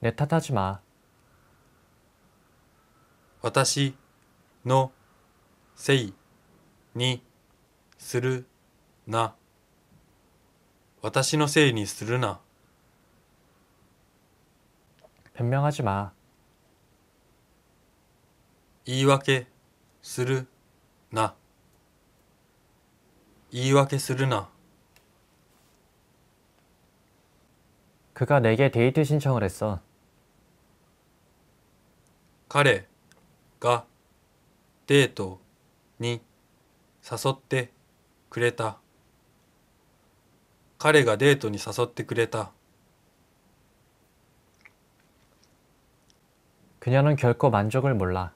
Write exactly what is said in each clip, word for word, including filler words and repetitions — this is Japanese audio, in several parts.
내 탓하지 마. 私のせいにするな。私のせいにするな。 변명하지 마. 言い訳するな。言い訳するな。 그가 내게 데이트 신청을 했어. 彼がデートに誘ってくれた。彼がデートに誘ってくれた。 그녀는 결코 만족을 몰라.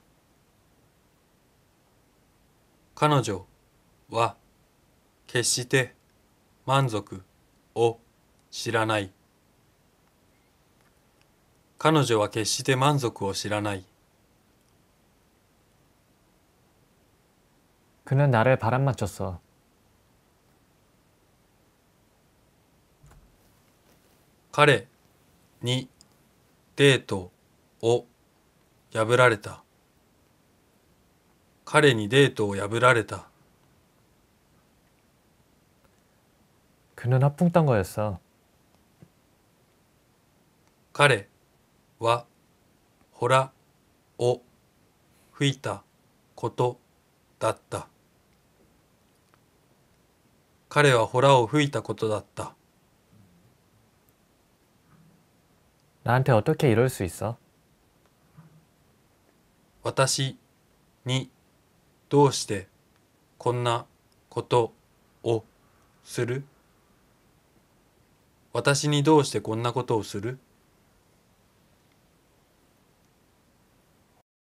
彼女は決して満足を知らない。彼女は決して満足を知らない。 그는 나를 바람맞췄어. 彼にデートを破られた。彼にデートを破られた。 그는 허풍던 거였어. 彼はほらを吹いたことだった。彼はほらを吹いたことだった。 나한테 어떻게 이럴 수 있어? 私にどうしてこんなことをする？私にどうしてこんなことをする？